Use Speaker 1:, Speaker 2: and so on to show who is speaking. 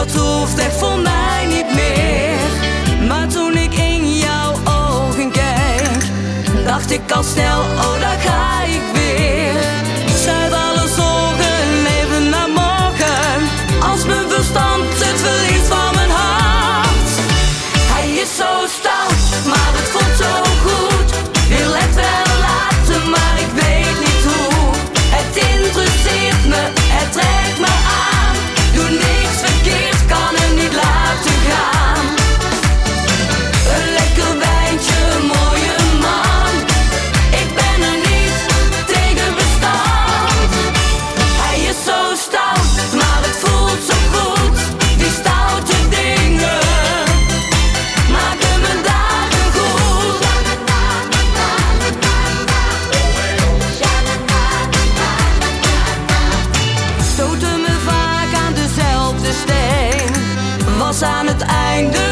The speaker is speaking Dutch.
Speaker 1: dat hoeft echt voor mij niet meer. Maar toen ik in jouw ogen keek, dacht ik al snel, oh daar ga ik weer. Zet alle zorgen even naar morgen, als mijn verstand het verliest van mijn hart. Hij is zo stout, maar het voelt zo goed. Wil het wel laten, maar ik weet niet hoe. Het interesseert me, het trekt me aan. Doe niks verkeerd, kan hem niet laten gaan. Een lekker wijntje, een mooie man. Ik ben er niet tegen bestand. Hij is zo stout, maar het voelt zo goed. Die stoute dingen maken mijn dagen goed. Stoten me vaak aan dezelfde steen, was aan het einde